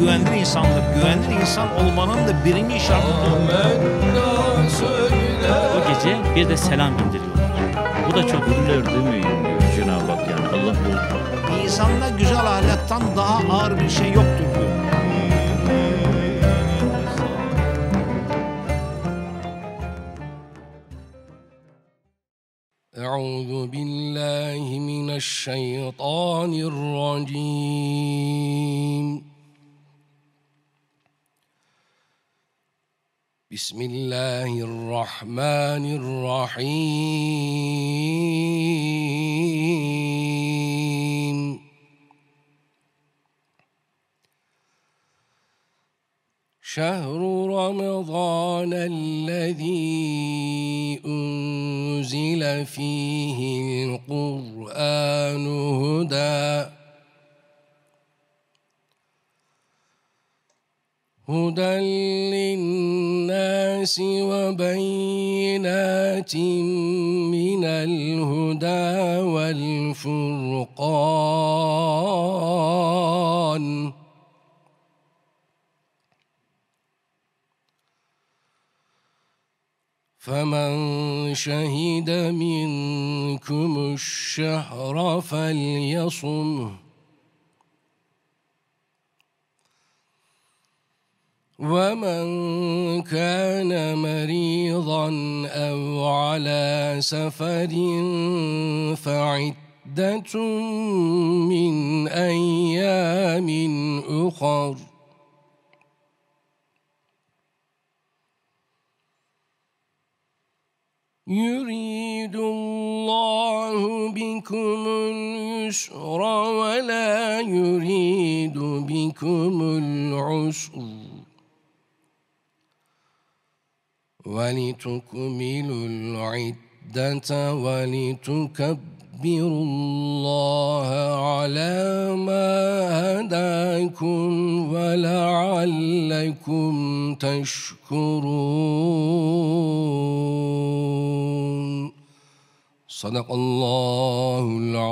güvenilir insandır. Güvenilir insan olmanın da birinci şartıdır. O gece bir de selam indiriyor. Bu da çok Güller demeyin diyor Cenab-ı Hak, yani Allah bozdu. İnsanda güzel ahlaktan daha ağır bir şey yoktur diyor. أعوذ بالله من الشيطان الرجيم بسم الله الرحمن الرحيم شهر رمضان الذي أنزل فيه القرآن هدى للناس وبينات من الهدى والفرقان فمن شهد منكم الشهر فليصمه ومن كان مريضا أو على سفر فعدة من أيام أخر يريد الله بكم اليسر ولا يريد بكم العسر ولتكملوا العدة ولتكبروا الله على ما هداكم ولعلكم تشكرون صدق الله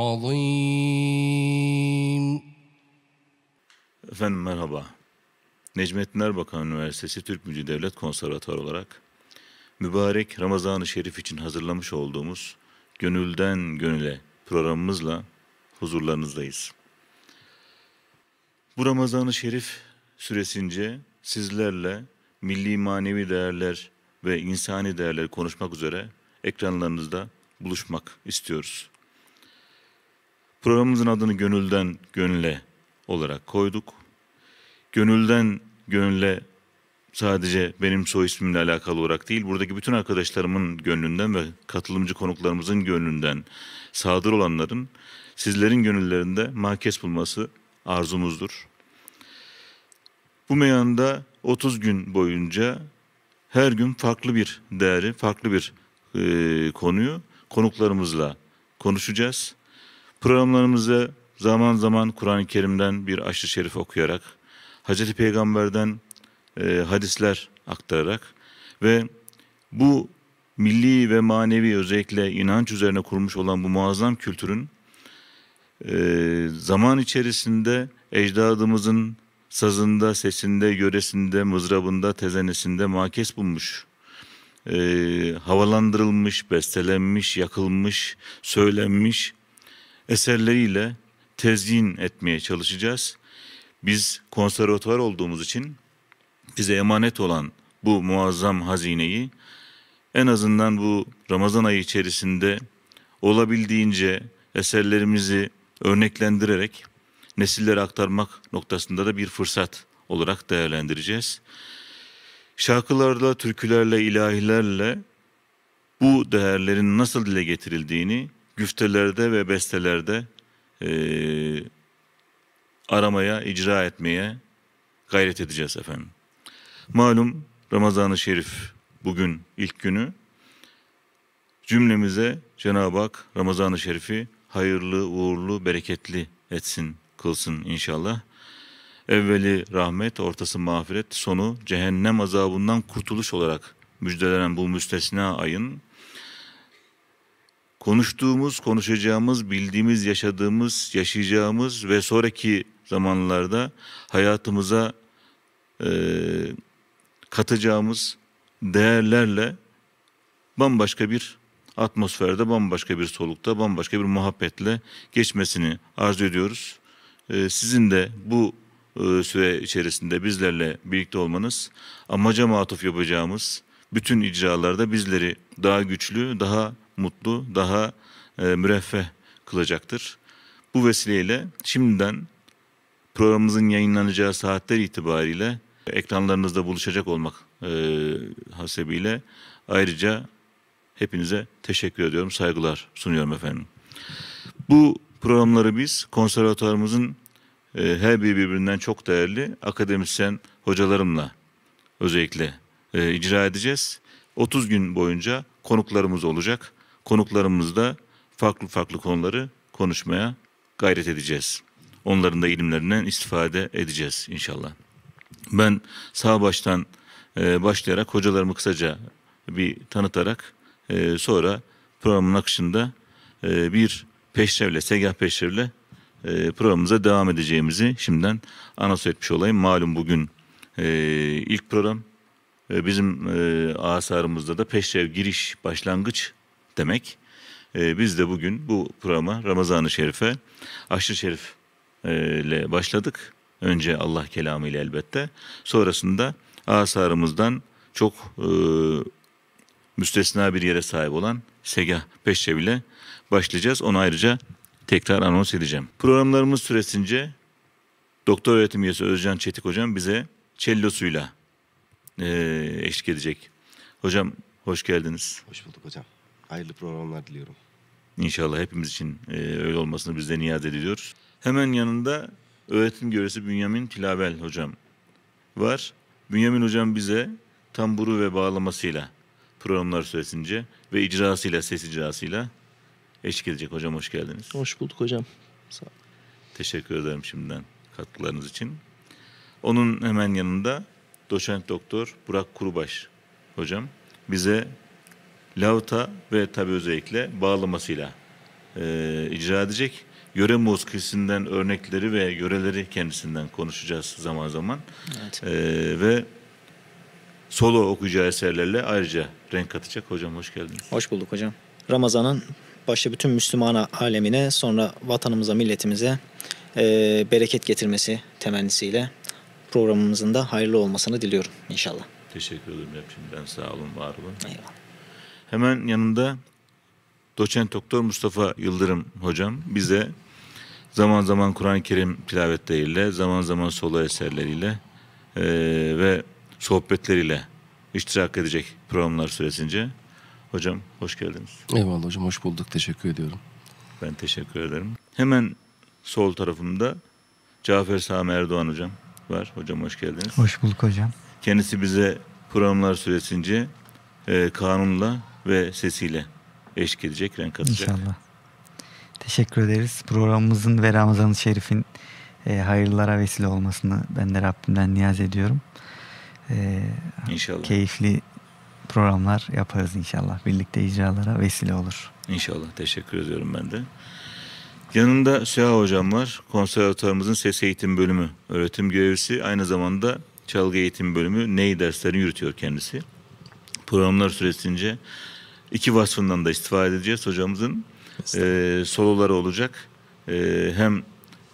العظيم. Efendim merhaba. Necmettin Erbakan Üniversitesi Türk Müziği Devlet Konservatuarı olarak mübarek Ramazan-ı Şerif için hazırlamış olduğumuz Gönülden Gönüle programımızla huzurlarınızdayız. Bu Ramazan-ı Şerif süresince sizlerle milli manevi değerler ve insani değerler konuşmak üzere ekranlarınızda buluşmak istiyoruz. Programımızın adını Gönülden Gönüle olarak koyduk. Gönülden Gönüle sadece benim soy ismimle alakalı olarak değil, buradaki bütün arkadaşlarımın gönlünden ve katılımcı konuklarımızın gönlünden sadır olanların sizlerin gönüllerinde makes bulması arzumuzdur. Bu meyanda 30 gün boyunca her gün farklı bir değeri, farklı bir konuyu konuklarımızla konuşacağız. Programlarımızı zaman zaman Kur'an-ı Kerim'den bir aşırı şerif okuyarak, Hazreti Peygamber'den hadisler aktararak ve bu milli ve manevi özellikle inanç üzerine kurmuş olan bu muazzam kültürün zaman içerisinde ecdadımızın sazında, sesinde, yöresinde, mızrabında, tezenesinde makes bulmuş, havalandırılmış, bestelenmiş, yakılmış, söylenmiş eserleriyle tezyin etmeye çalışacağız. Biz konservatuvar olduğumuz için bize emanet olan bu muazzam hazineyi en azından bu Ramazan ayı içerisinde olabildiğince eserlerimizi örneklendirerek nesillere aktarmak noktasında da bir fırsat olarak değerlendireceğiz. Şarkılarla, türkülerle, ilahilerle bu değerlerin nasıl dile getirildiğini güftelerde ve bestelerde aramaya, icra etmeye gayret edeceğiz efendim. Malum Ramazan-ı Şerif bugün ilk günü. Cümlemize Cenab-ı Hak Ramazan-ı Şerif'i hayırlı, uğurlu, bereketli etsin, kılsın inşallah. Evveli rahmet, ortası mağfiret, sonu cehennem azabından kurtuluş olarak müjdelenen bu müstesna ayın konuştuğumuz, konuşacağımız, bildiğimiz, yaşadığımız, yaşayacağımız ve sonraki zamanlarda hayatımıza katacağımız değerlerle bambaşka bir atmosferde, bambaşka bir solukta, bambaşka bir muhabbetle geçmesini arzu ediyoruz. Sizin de bu süre içerisinde bizlerle birlikte olmanız, amaca matuf yapacağımız bütün icralarda bizleri daha güçlü, daha mutlu, daha müreffeh kılacaktır. Bu vesileyle şimdiden programımızın yayınlanacağı saatler itibariyle ekranlarınızda buluşacak olmak hasebiyle ayrıca hepinize teşekkür ediyorum, saygılar sunuyorum efendim. Bu programları biz konservatuvarımızın her biri birbirinden çok değerli akademisyen hocalarımla özellikle icra edeceğiz. 30 gün boyunca konuklarımız olacak. Konuklarımızda farklı farklı konuları konuşmaya gayret edeceğiz. Onların da ilimlerinden istifade edeceğiz inşallah. Ben sağ baştan başlayarak hocalarımı kısaca bir tanıtarak sonra programın akışında bir peşrevle, segah peşrevle programımıza devam edeceğimizi şimdiden anons etmiş olayım. Malum bugün ilk program. Bizim asarımızda da peşrev giriş, başlangıç demek. Biz de bugün bu programa Ramazan-ı Şerif'e Aşr-ı Şerif ile başladık. Önce Allah kelamı ile elbette. Sonrasında asarımızdan çok müstesna bir yere sahip olan segah peşrev ile başlayacağız. Onu ayrıca tekrar anons edeceğim. Programlarımız süresince Doktor Öğretim Üyesi Özcan Çetik Hocam bize cellosuyla eşlik edecek. Hocam hoş geldiniz. Hoş bulduk hocam. Hayırlı programlar diliyorum. İnşallah hepimiz için öyle olmasını biz de niyaz ediyoruz. Hemen yanında öğretim görevlisi Bünyamin Tilavel hocam var. Bünyamin hocam bize tamburu ve bağlamasıyla programlar süresince ve icrasıyla, ses icrasıyla eşlik edecek. Hocam hoş geldiniz. Hoş bulduk hocam. Sağ olun. Teşekkür ederim şimdiden katkılarınız için. Onun hemen yanında doçent doktor Burak Kurubaş hocam bize lavta ve tabi özellikle bağlamasıyla icra edecek. Yöre muskisinden örnekleri ve yöreleri kendisinden konuşacağız zaman zaman. Evet. Ve solo okuyacağı eserlerle ayrıca renk katacak. Hocam hoş geldiniz. Hoş bulduk hocam. Ramazan'ın başta bütün Müslüman alemine, sonra vatanımıza, milletimize bereket getirmesi temennisiyle programımızın da hayırlı olmasını diliyorum inşallah. Teşekkür ederim şimdiden, sağ olun, var olun. Eyvallah. Hemen yanında doçent doktor Mustafa Yıldırım hocam bize zaman zaman Kur'an-ı Kerim tilavetleriyle, zaman zaman solo eserleriyle ve sohbetleriyle iştirak edecek programlar süresince. Hocam hoş geldiniz. Eyvallah hocam, hoş bulduk. Teşekkür ediyorum. Ben teşekkür ederim. Hemen sol tarafımda Cafer Sami Erdoğan hocam var. Hocam hoş geldiniz. Hoş bulduk hocam. Kendisi bize programlar süresince kanunla ve sesiyle eşlik edecek, renk katacak. İnşallah. Teşekkür ederiz. Programımızın ve Ramazan-ı Şerif'in hayırlara vesile olmasını ben de Rabbimden niyaz ediyorum. İnşallah. Keyifli programlar yaparız inşallah. Birlikte icralara vesile olur. İnşallah. Teşekkür ediyorum ben de. Yanında Süha hocam var. Konservatuvarımızın ses eğitim bölümü öğretim görevlisi. Aynı zamanda çalgı eğitim bölümü ney derslerini yürütüyor kendisi. Programlar süresince iki vasfından da istifade edeceğiz hocamızın. Soloları olacak. Hem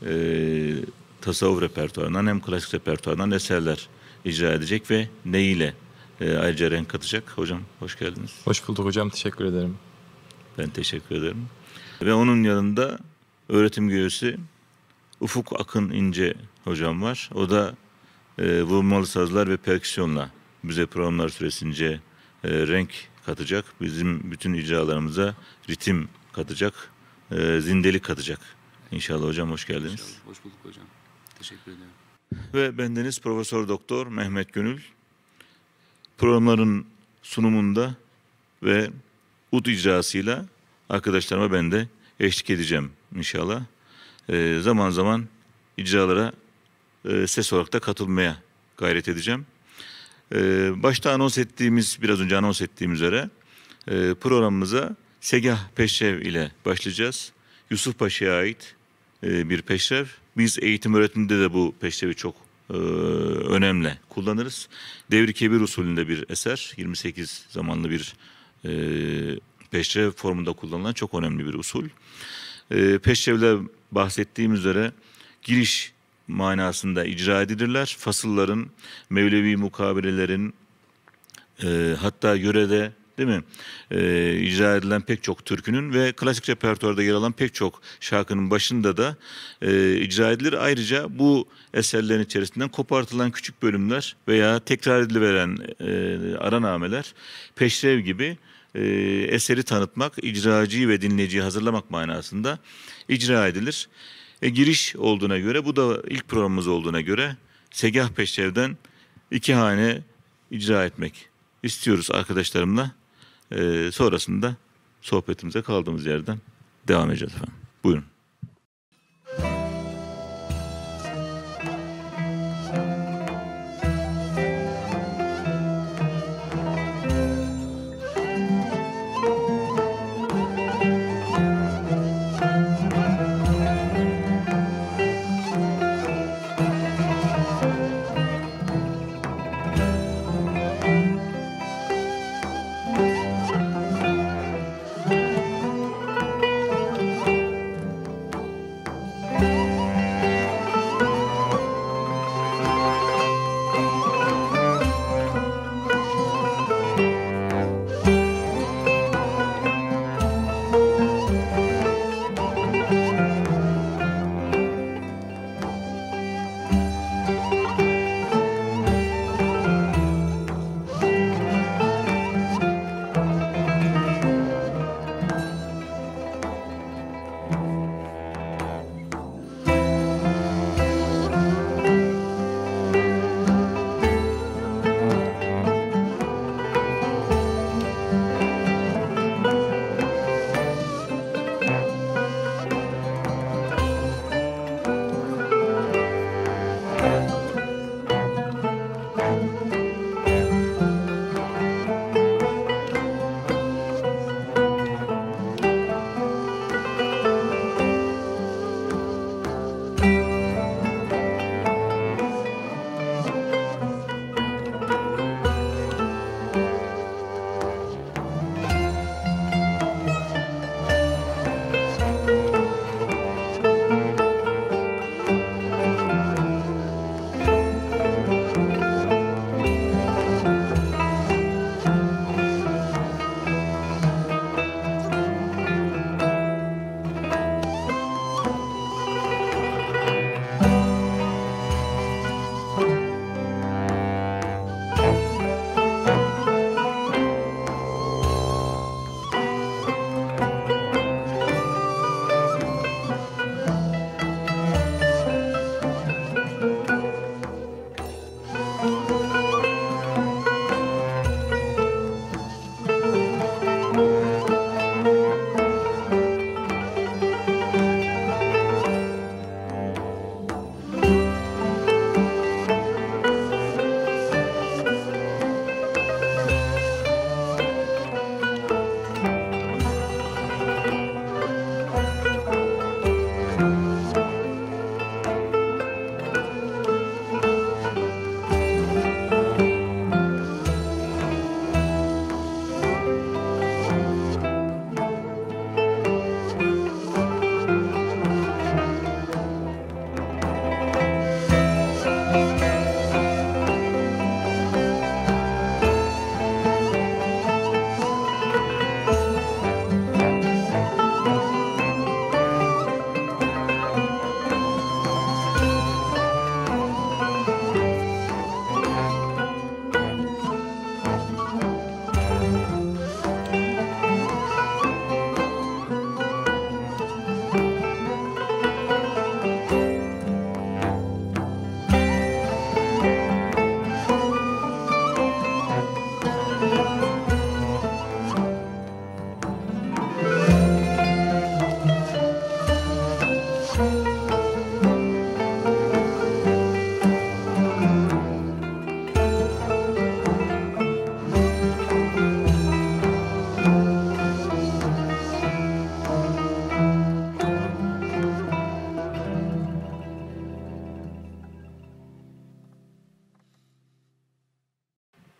tasavvuf repertuarından hem klasik repertuarından eserler icra edecek ve neyiyle ayrıca renk katacak. Hocam hoş geldiniz. Hoş bulduk hocam. Teşekkür ederim. Ben teşekkür ederim. Ve onun yanında öğretim görevlisi Ufuk Akın İnce hocam var. O da vurmalı sazlar ve perküsyonla bize programlar süresince renk katacak. Bizim bütün icralarımıza ritim katacak, zindelik katacak. İnşallah hocam hoş geldiniz. İnşallah. Hoş bulduk hocam. Teşekkür ederim. Ve bendeniz Profesör Doktor Mehmet Gönül. Programların sunumunda ve ud icrasıyla arkadaşlarıma ben de eşlik edeceğim inşallah. Zaman zaman icralara ses olarak da katılmaya gayret edeceğim. Başta biraz önce anons ettiğimiz üzere programımıza Segah Peşrev ile başlayacağız. Yusuf Paşa'ya ait bir peşrev. Biz eğitim öğretimde de bu peşrevi çok önemli kullanırız. Devri Kebir usulünde bir eser, 28 zamanlı bir peşrev formunda kullanılan çok önemli bir usul. Peşrevler bahsettiğim üzere giriş manasında icra edilirler. Fasılların, Mevlevi mukabelelerin, hatta yörede değil mi? İcra edilen pek çok türkünün ve klasik repertuarda yer alan pek çok şarkının başında da icra edilir. Ayrıca bu eserlerin içerisinden kopartılan küçük bölümler veya tekrar ediliveren aranameler peşrev gibi eseri tanıtmak, icracıyı ve dinleyiciyi hazırlamak manasında icra edilir. Giriş olduğuna göre, bu da ilk programımız olduğuna göre Segah Peşrev'den 2 hane icra etmek istiyoruz arkadaşlarımla. Sonrasında sohbetimize kaldığımız yerden devam edeceğiz efendim. Buyurun.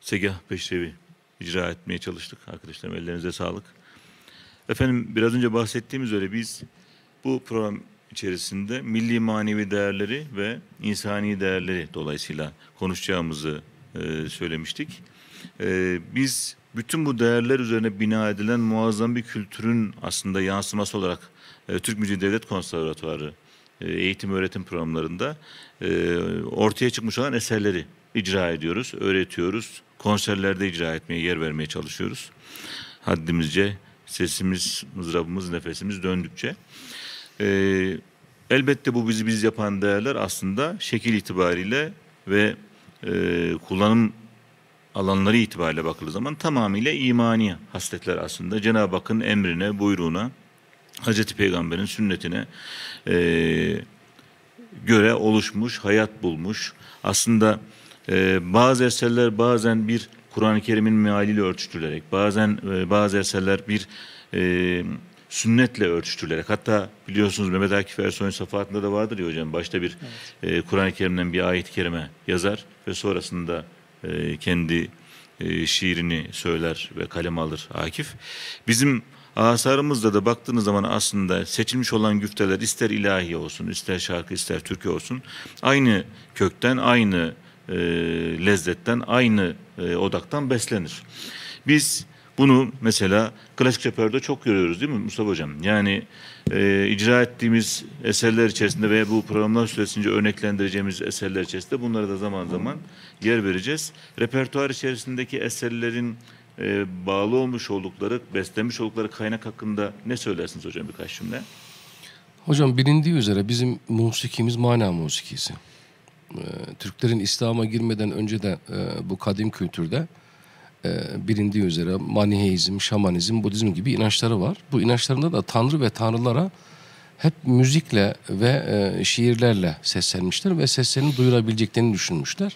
Segah Peşrevi icra etmeye çalıştık. Arkadaşlarım ellerinize sağlık. Efendim biraz önce bahsettiğimiz üzere biz bu program içerisinde milli manevi değerleri ve insani değerleri dolayısıyla konuşacağımızı söylemiştik. Biz bütün bu değerler üzerine bina edilen muazzam bir kültürün aslında yansıması olarak Türk Müziği Devlet Konservatuarı eğitim öğretim programlarında ortaya çıkmış olan eserleri icra ediyoruz, öğretiyoruz. Konserlerde icra etmeye, yer vermeye çalışıyoruz. Haddimizce sesimiz, mızrabımız, nefesimiz döndükçe. Elbette bu bizi biz yapan değerler aslında şekil itibariyle ve kullanım alanları itibariyle bakıldığı zaman tamamıyla imani hasletler aslında. Cenab-ı Hakk'ın emrine, buyruğuna, Hazreti Peygamber'in sünnetine göre oluşmuş, hayat bulmuş. Aslında bazı eserler bazen bir Kur'an-ı Kerim'in mealiyle örtüştürülerek, bazen bazı eserler bir sünnetle örtüştürülerek, hatta biliyorsunuz Mehmet Akif Ersoy'un Safahat'ında da vardır ya hocam, başta bir Kur'an-ı Kerim'den bir ayet-i kerime yazar ve sonrasında kendi şiirini söyler ve kaleme alır Akif. Bizim asarımızda da baktığınız zaman aslında seçilmiş olan güfteler ister ilahi olsun, ister şarkı, ister türkü olsun, aynı kökten, aynı lezzetten, aynı odaktan beslenir. Biz bunu mesela klasik repertuarda çok görüyoruz değil mi Mustafa Hocam? Yani icra ettiğimiz eserler içerisinde veya bu programlar süresince örneklendireceğimiz eserler içerisinde bunlara da zaman zaman yer vereceğiz. Repertuar içerisindeki eserlerin bağlı olmuş oldukları, beslemiş oldukları kaynak hakkında ne söylersiniz hocam birkaç cümle? Hocam bilindiği üzere bizim musikimiz mana musikisi. Türklerin İslam'a girmeden önce de bu kadim kültürde bilindiği üzere maniheizm, şamanizm, Budizm gibi inançları var. Bu inançlarında da tanrı ve tanrılara hep müzikle ve şiirlerle seslenmişler ve seslerini duyurabileceklerini düşünmüşler.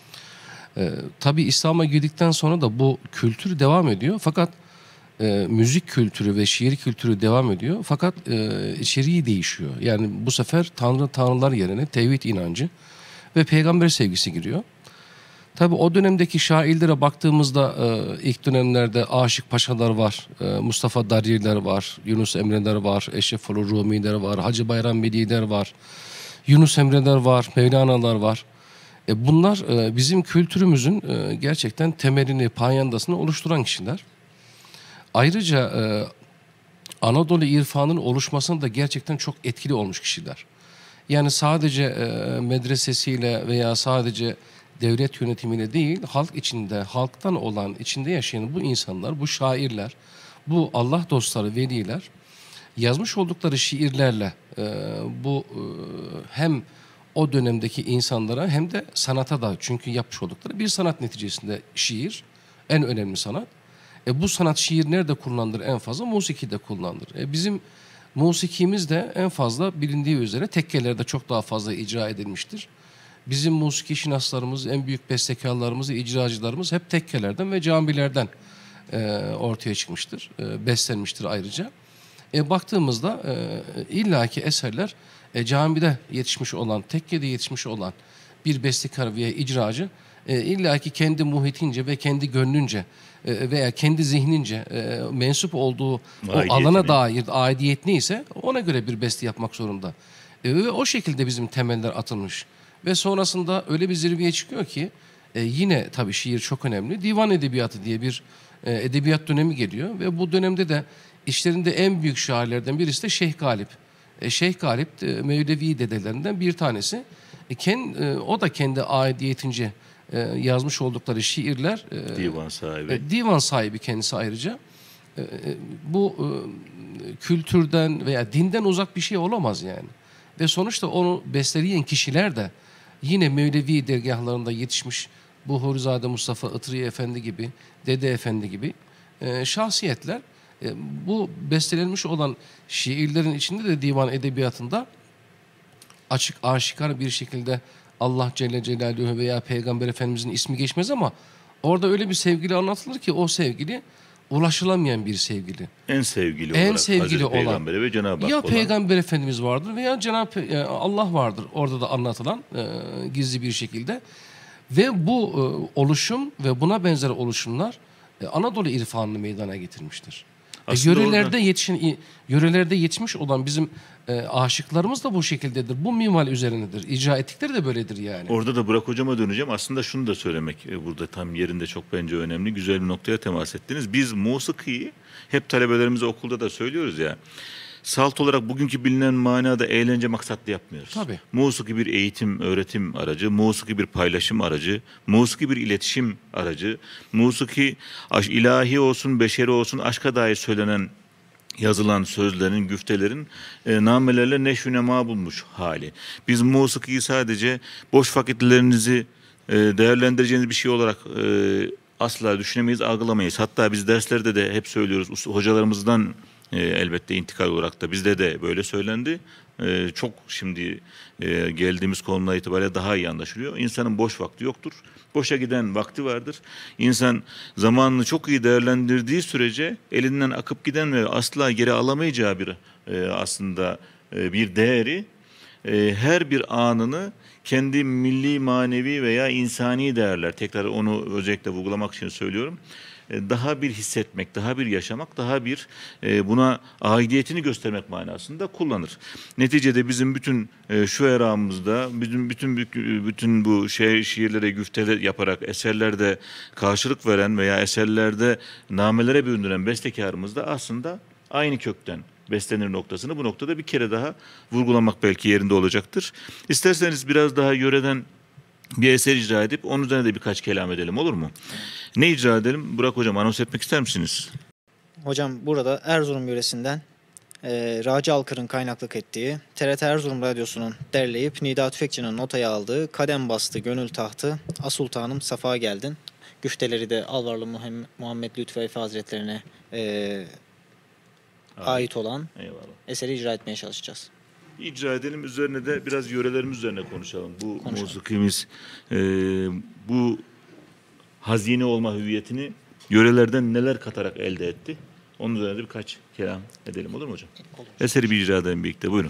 Tabii İslam'a girdikten sonra da bu kültür devam ediyor. Fakat müzik kültürü ve şiir kültürü devam ediyor. Fakat içeriği değişiyor. Yani bu sefer tanrılar yerine tevhid inancı ve peygamber sevgisi giriyor. Tabii o dönemdeki şairlere baktığımızda ilk dönemlerde Aşık Paşalar var, Mustafa Daririler var, Yunus Emre'ler var, Eşreful Rumi'ler var, Hacı Bayram Veli'ler var, Yunus Emre'ler var, Mevlana'lar var. Bunlar bizim kültürümüzün gerçekten temelini, payandasını oluşturan kişiler. Ayrıca Anadolu irfanının oluşmasında da gerçekten çok etkili olmuş kişiler. Yani sadece medresesiyle veya sadece devlet yönetimiyle değil, halk içinde, halktan olan, içinde yaşayan bu insanlar, bu şairler, bu Allah dostları, veliler yazmış oldukları şiirlerle hem o dönemdeki insanlara hem de sanata da, çünkü yapmış oldukları bir sanat neticesinde şiir en önemli sanat. Bu sanat şiir nerede kullanılır en fazla? Musikide kullanılır. Bizim musikimiz de en fazla bilindiği üzere tekkelerde çok daha fazla icra edilmiştir. Bizim musiki şinaslarımız, en büyük bestekarlarımız, icracılarımız hep tekkelerden ve camilerden ortaya çıkmıştır, beslenmiştir ayrıca. Baktığımızda illaki eserler camide yetişmiş olan, tekkede yetişmiş olan bir bestekar veya icracı illaki kendi muhitince ve kendi gönlünce veya kendi zihnince mensup olduğu o alana dair aidiyet neyse ona göre bir beste yapmak zorunda. Ve o şekilde bizim temeller atılmış. Ve sonrasında öyle bir zirveye çıkıyor ki yine tabii şiir çok önemli. Divan edebiyatı diye bir edebiyat dönemi geliyor ve bu dönemde de işlerinde en büyük şairlerden birisi de Şeyh Galip. Şeyh Galip Mevlevi dedelerinden bir tanesi. O da kendi aidiyetince yazmış oldukları şiirler. Divan sahibi. Divan sahibi kendisi ayrıca. Bu kültürden veya dinden uzak bir şey olamaz yani. Ve sonuçta onu besleyen kişiler de yine Mevlevi dergahlarında yetişmiş bu Hurizade Mustafa Itriye Efendi gibi, Dede Efendi gibi şahsiyetler bu bestelenmiş olan şiirlerin içinde de divan edebiyatında açık aşikar bir şekilde Allah Celle Celaluhu veya Peygamber Efendimizin ismi geçmez ama orada öyle bir sevgili anlatılır ki o sevgili ulaşılamayan bir sevgili. En sevgili en olarak sevgili Hazreti olan Peygamber'e ve Cenab-ı Hak ya olan. Peygamber Efendimiz vardır veya Cenab-ı Allah vardır orada da anlatılan gizli bir şekilde. Ve bu oluşum ve buna benzer oluşumlar Anadolu irfanını meydana getirmiştir. Aslında Yörelerde yetişmiş olan bizim aşıklarımız da bu şekildedir. Bu minval üzerinedir. İcra ettikleri de böyledir yani. Orada da Burak Hocam'a döneceğim. Aslında şunu da söylemek burada tam yerinde çok bence önemli. Güzel bir noktaya temas ettiniz. Biz musikiyi hep talebelerimize okulda da söylüyoruz ya. Salt olarak bugünkü bilinen manada eğlence maksatlı yapmıyoruz. Tabii. Musiki bir eğitim, öğretim aracı, musiki bir paylaşım aracı, musiki bir iletişim aracı, musiki ilahi olsun, beşeri olsun aşka dair söylenen yazılan sözlerin, güftelerin namelerle neşv-i nema bulmuş hali. Biz musikiyi sadece boş vakitlerinizi değerlendireceğiniz bir şey olarak asla düşünemeyiz, algılamayız. Hatta biz derslerde de hep söylüyoruz, hocalarımızdan elbette intikal olarak da bizde de böyle söylendi. Çok şimdi geldiğimiz konumla itibariyle daha iyi anlaşılıyor. İnsanın boş vakti yoktur. Boşa giden vakti vardır. İnsan zamanını çok iyi değerlendirdiği sürece elinden akıp giden ve asla geri alamayacağı bir aslında bir değeri her bir anını kendi milli, manevi veya insani değerler, tekrar onu özellikle vurgulamak için söylüyorum, daha bir hissetmek, daha bir yaşamak, daha bir buna aidiyetini göstermek manasında kullanır. Neticede bizim bütün şu eramızda bütün bu şiirlere güfteler yaparak eserlerde karşılık veren veya eserlerde namelere büründüren bestekarımız da aslında aynı kökten beslenir noktasını bu noktada bir kere daha vurgulamak belki yerinde olacaktır. İsterseniz biraz daha yöreden bir eser icra edip onun üzerine de birkaç kelam edelim, olur mu? Ne icra edelim? Burak Hocam, anons etmek ister misiniz? Hocam burada Erzurum yöresinden Raci Alkır'ın kaynaklık ettiği, TRT Erzurum Radyosu'nun derleyip Nida Tüfekçi'nin notaya aldığı Kadem Bastı Gönül Tahtı, Asultanım Safa Geldin. Güfteleri de Alvarlı Muhammed Lütfü Efe Hazretlerine ait olan eseri icra etmeye çalışacağız. İcra edelim, üzerine de biraz yörelerimiz üzerine konuşalım. Bu musikimiz, bu hazine olma hüviyetini yörelerden neler katarak elde etti? Onun üzerine de birkaç kelam edelim, olur mu hocam? Olur. Eseri bir icra edelim birlikte, buyurun.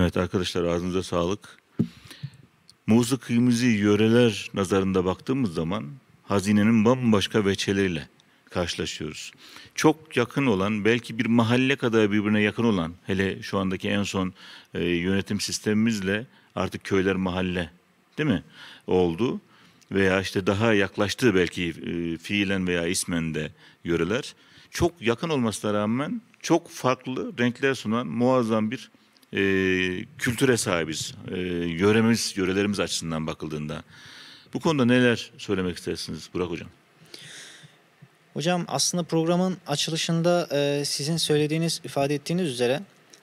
Evet arkadaşlar, ağzınıza sağlık. Musikimizi yöreler nazarında baktığımız zaman hazinenin bambaşka veçeleriyle karşılaşıyoruz. Çok yakın olan, belki bir mahalle kadar birbirine yakın olan, hele şu andaki en son yönetim sistemimizle artık köyler mahalle, değil mi, oldu. Veya işte daha yaklaştığı belki fiilen veya ismen de yöreler. Çok yakın olmasına rağmen çok farklı renkler sunan muazzam bir kültüre sahibiz. Yörelerimiz açısından bakıldığında. Bu konuda neler söylemek istersiniz Burak Hocam? Hocam aslında programın açılışında sizin söylediğiniz, ifade ettiğiniz üzere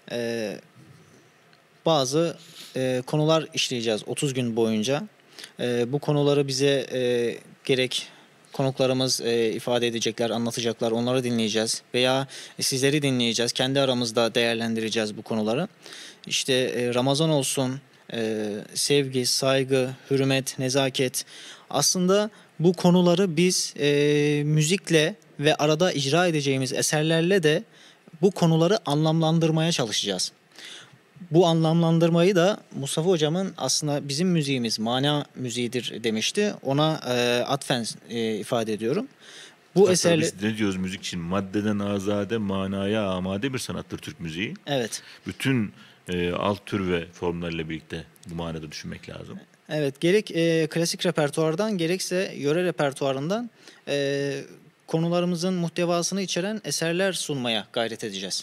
bazı konular işleyeceğiz 30 gün boyunca. Bu konuları bize gerek konuklarımız ifade edecekler, anlatacaklar, onları dinleyeceğiz veya sizleri dinleyeceğiz. Kendi aramızda değerlendireceğiz bu konuları. İşte Ramazan olsun, sevgi, saygı, hürmet, nezaket. Aslında bu konuları biz müzikle ve arada icra edeceğimiz eserlerle de bu konuları anlamlandırmaya çalışacağız. Bu anlamlandırmayı da Mustafa Hocam'ın aslında bizim müziğimiz mana müziğidir demişti. Ona atfen ifade ediyorum. Bu Hatta eserle... biz ne diyoruz müzik için? Maddeden azade, manaya amade bir sanattır Türk müziği. Evet. Bütün alt tür ve formlarıyla birlikte bu manada düşünmek lazım. Evet, gerek klasik repertuardan gerekse yöre repertuarından konularımızın muhtevasını içeren eserler sunmaya gayret edeceğiz.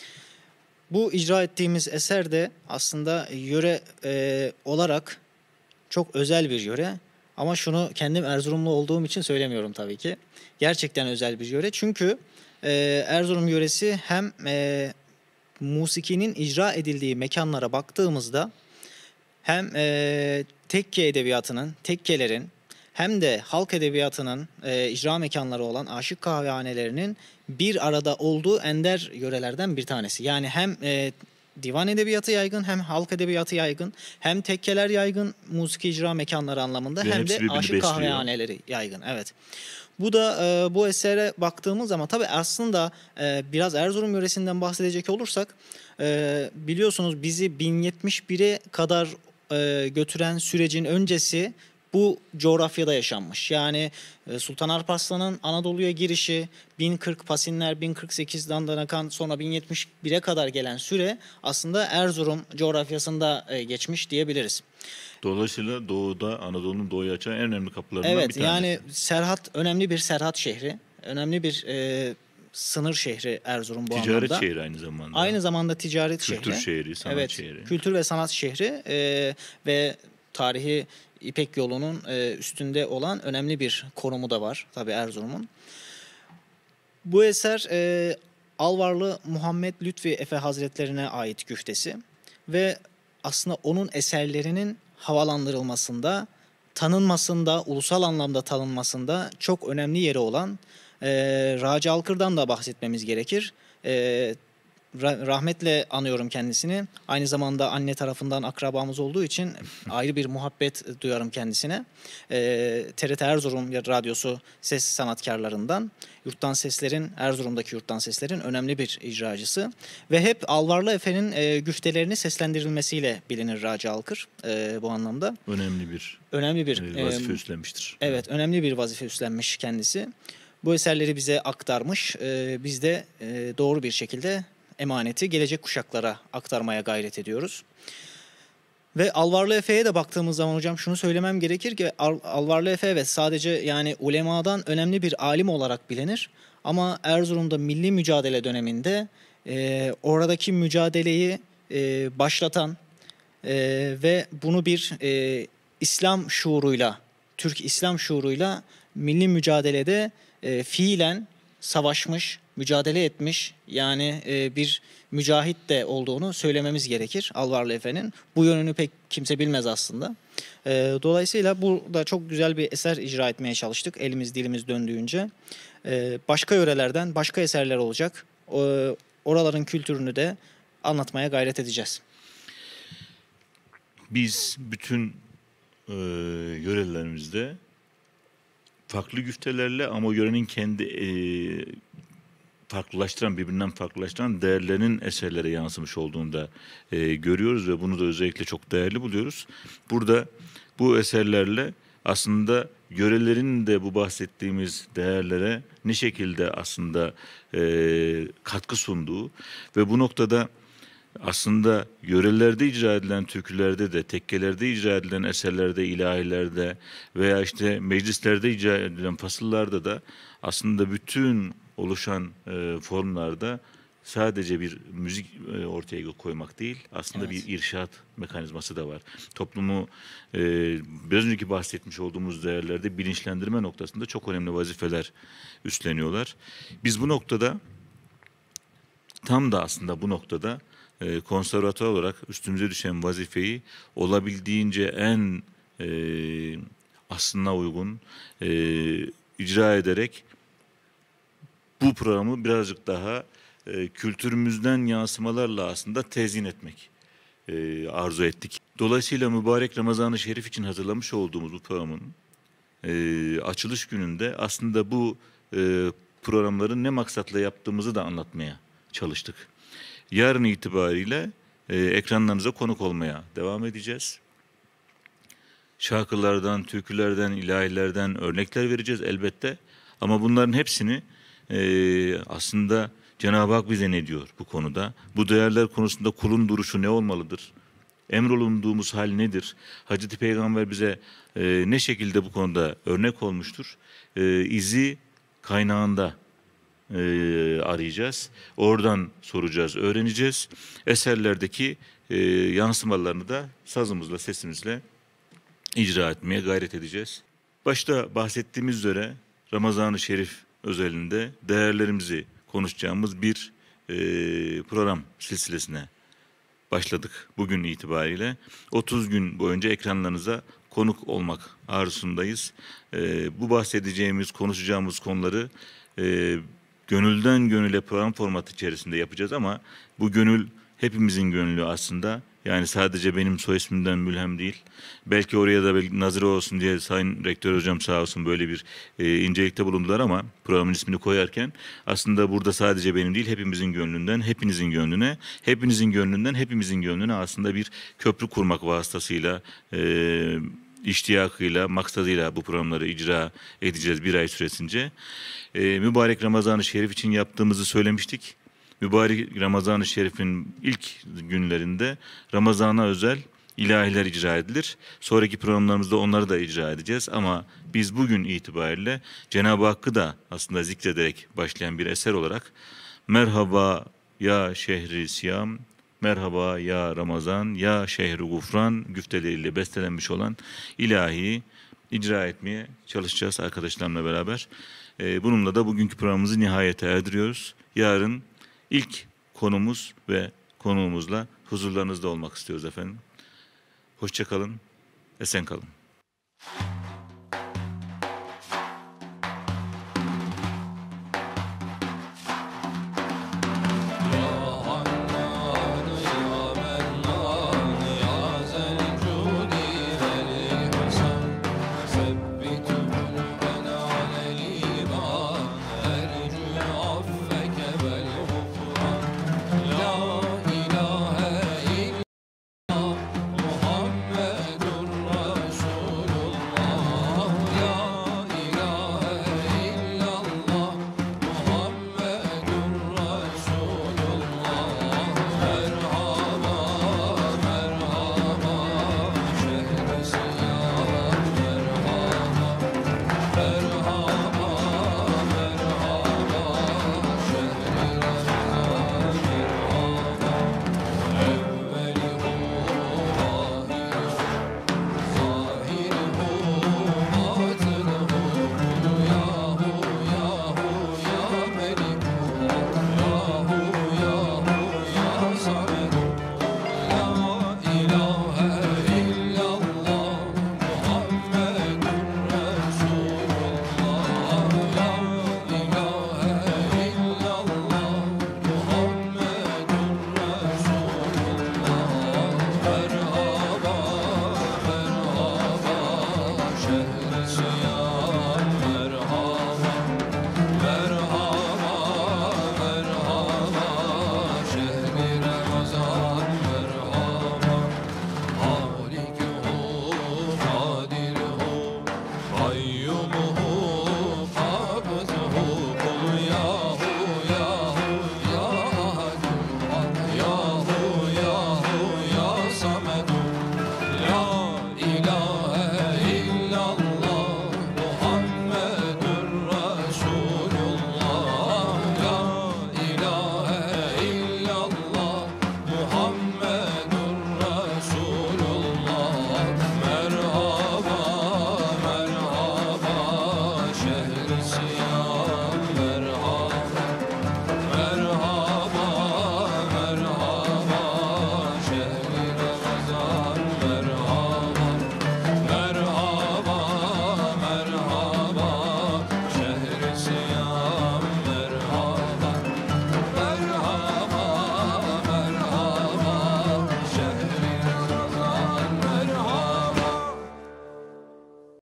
Bu icra ettiğimiz eser de aslında yöre olarak çok özel bir yöre. Ama şunu kendim Erzurumlu olduğum için söylemiyorum tabii ki. Gerçekten özel bir yöre. Çünkü Erzurum yöresi hem musikinin icra edildiği mekanlara baktığımızda hem tekke edebiyatının, tekkelerin hem de halk edebiyatının icra mekanları olan aşık kahvehanelerinin bir arada olduğu ender yörelerden bir tanesi. Yani hem divan edebiyatı yaygın, hem halk edebiyatı yaygın, hem tekkeler yaygın musiki icra mekanları anlamında, ve hem de birbirini aşık besliyor. kahvehaneleri yaygın. Evet. Bu da bu esere baktığımız zaman tabii aslında biraz Erzurum yöresinden bahsedecek olursak biliyorsunuz bizi 1071'e kadar götüren sürecin öncesi bu coğrafyada yaşanmış. Yani Sultan Alparslan'ın Anadolu'ya girişi 1040 Pasinler, 1048 Dandanakan, sonra 1071'e kadar gelen süre aslında Erzurum coğrafyasında geçmiş diyebiliriz. Dolayısıyla doğuda, Anadolu'nun doğuya açan en önemli kapılarından bir Evet, tanesi. yani Serhat önemli bir Serhat şehri. Önemli bir sınır şehri Erzurum bu Ticaret anlamda. şehri aynı zamanda. Aynı zamanda ticaret Kültür şehri. şehri, sanat Evet, şehri. kültür ve sanat şehri ve tarihi İpek yolunun üstünde olan önemli bir konumu da var tabii Erzurum'un. Bu eser Alvarlı Muhammed Lütfi Efe Hazretlerine ait güftesi ve aslında onun eserlerinin havalandırılmasında, tanınmasında, ulusal anlamda tanınmasında çok önemli yeri olan Raci Alkır'dan da bahsetmemiz gerekir. Rahmetle anıyorum kendisini. Aynı zamanda anne tarafından akrabamız olduğu için ayrı bir muhabbet duyarım kendisine. TRT Erzurum Radyosu ses sanatkarlarından, Yurttan Sesler'in, Erzurum'daki Yurttan Sesler'in önemli bir icracısı. Ve hep Alvarlı Efe'nin güftelerini seslendirilmesiyle bilinir Raci Alkır bu anlamda. Önemli bir vazife üstlenmiştir. Evet, önemli bir vazife üstlenmiş kendisi. Bu eserleri bize aktarmış. Biz de doğru bir şekilde emaneti gelecek kuşaklara aktarmaya gayret ediyoruz. Ve Alvarlı Efe'ye de baktığımız zaman hocam şunu söylemem gerekir ki Alvarlı Efe evet sadece yani ulemadan önemli bir alim olarak bilinir. Ama Erzurum'da milli mücadele döneminde oradaki mücadeleyi başlatan ve bunu bir İslam şuuruyla, Türk İslam şuuruyla milli mücadelede fiilen savaşmış, mücadele etmiş, yani bir mücahit de olduğunu söylememiz gerekir Alvarlı Efe'nin. Bu yönünü pek kimse bilmez aslında. Dolayısıyla burada çok güzel bir eser icra etmeye çalıştık elimiz dilimiz döndüğünce. Başka yörelerden başka eserler olacak. Oraların kültürünü de anlatmaya gayret edeceğiz. Biz bütün yörelerimizde farklı güftelerle ama yörenin kendi birbirinden farklılaştıran değerlerinin eserlere yansımış olduğunu da görüyoruz ve bunu da özellikle çok değerli buluyoruz. Burada bu eserlerle aslında yörelerin de bu bahsettiğimiz değerlere ne şekilde aslında katkı sunduğu ve bu noktada aslında yörelerde icra edilen türkülerde de, tekkelerde icra edilen eserlerde, ilahilerde veya işte meclislerde icra edilen fasıllarda da aslında bütün oluşan formlarda sadece bir müzik ortaya koymak değil, aslında bir irşat mekanizması da var. Toplumu biraz önceki bahsetmiş olduğumuz değerlerde bilinçlendirme noktasında çok önemli vazifeler üstleniyorlar. Biz bu noktada, tam da aslında bu noktada konservatuvar olarak üstümüze düşen vazifeyi olabildiğince en aslına uygun icra ederek bu programı birazcık daha kültürümüzden yansımalarla aslında tezyin etmek arzu ettik. Dolayısıyla mübarek Ramazan-ı Şerif için hazırlamış olduğumuz bu programın açılış gününde aslında bu programları ne maksatla yaptığımızı da anlatmaya çalıştık. Yarın itibariyle ekranlarınıza konuk olmaya devam edeceğiz. Şarkılardan, türkülerden, ilahilerden örnekler vereceğiz elbette. Ama bunların hepsini aslında Cenab-ı Hak bize ne diyor bu konuda? Bu değerler konusunda kulun duruşu ne olmalıdır? Emrolunduğumuz hal nedir? Hazreti Peygamber bize ne şekilde bu konuda örnek olmuştur? İzi kaynağında arayacağız. Oradan soracağız, öğreneceğiz. Eserlerdeki yansımalarını da sazımızla, sesimizle icra etmeye gayret edeceğiz. Başta bahsettiğimiz üzere Ramazan-ı Şerif özelinde değerlerimizi konuşacağımız bir program silsilesine başladık bugün itibariyle. 30 gün boyunca ekranlarınıza konuk olmak arzusundayız. Bu bahsedeceğimiz, konuşacağımız konuları gönülden gönüle program formatı içerisinde yapacağız ama bu gönül hepimizin gönlü aslında. Yani sadece benim soy ismimden mülhem değil. Belki oraya da nazire olsun diye Sayın Rektör Hocam sağ olsun böyle bir incelikte bulundular ama programın ismini koyarken aslında burada sadece benim değil hepimizin gönlünden hepinizin gönlüne, hepinizin gönlünden hepimizin gönlüne aslında bir köprü kurmak vasıtasıyla iştiyakıyla, maksadıyla bu programları icra edeceğiz bir ay süresince. Mübarek Ramazan-ı Şerif için yaptığımızı söylemiştik. Mübarek Ramazan-ı Şerif'in ilk günlerinde Ramazan'a özel ilahiler icra edilir. Sonraki programlarımızda onları da icra edeceğiz ama biz bugün itibariyle Cenab-ı Hakk'ı da aslında zikrederek başlayan bir eser olarak Merhaba ya şehri siyam, merhaba ya Ramazan, ya şehri gufran güfteleriyle bestelenmiş olan ilahiyi icra etmeye çalışacağız arkadaşlarımla beraber. Bununla da bugünkü programımızı nihayete erdiriyoruz. Yarın ilk konumuz ve konuğumuzla huzurlarınızda olmak istiyoruz efendim. Hoşça kalın, esen kalın.